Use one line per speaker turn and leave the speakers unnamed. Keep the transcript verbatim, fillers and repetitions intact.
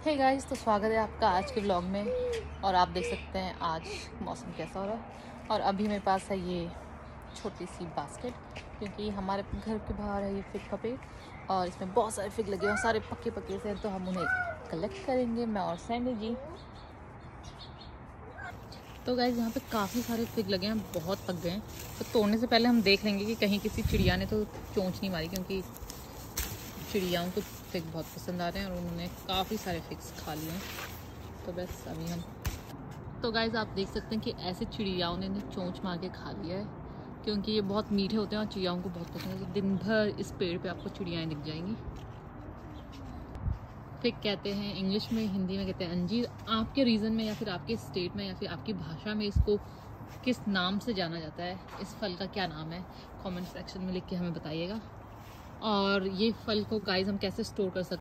Hey guys, तो स्वागत है आपका आज के व्लॉग में। और आप देख सकते हैं आज मौसम कैसा हो रहा है। और अभी मेरे पास है ये छोटी सी बास्केट, क्योंकि हमारे घर के बाहर है ये फिग का पेड़ और इसमें बहुत सारे फिग लगे हैं और सारे पक्के पक्के से हैं, तो हम उन्हें कलेक्ट करेंगे, मैं और सैंडी जी। तो गाइस यहाँ पे काफ़ी सारे फिग लगे हैं, बहुत पक गए हैं। तो तोड़ने से पहले हम देख लेंगे कि कहीं किसी चिड़िया ने तो चोंच नहीं मारी, क्योंकि चिड़ियाओं को फिग बहुत पसंद आ रहे हैं और उन्होंने काफ़ी सारे फिग्स खा लिए हैं। तो बस अभी हम तो गाइज़ आप देख सकते हैं कि ऐसे चिड़ियाओं ने चोंच मार के खा लिया है, क्योंकि ये बहुत मीठे होते हैं और चिड़ियाओं को बहुत पसंद है। तो दिन भर इस पेड़ पे आपको चिड़ियाएँ दिख जाएंगी। फिग कहते हैं इंग्लिश में, हिंदी में कहते हैं अंजीर। आपके रीजन में या फिर आपके स्टेट में या फिर आपकी भाषा में इसको किस नाम से जाना जाता है, इस फल का क्या नाम है, कमेंट सेक्शन में लिख के हमें बताइएगा। और ये फल को गाइस हम कैसे स्टोर कर सकते हैं।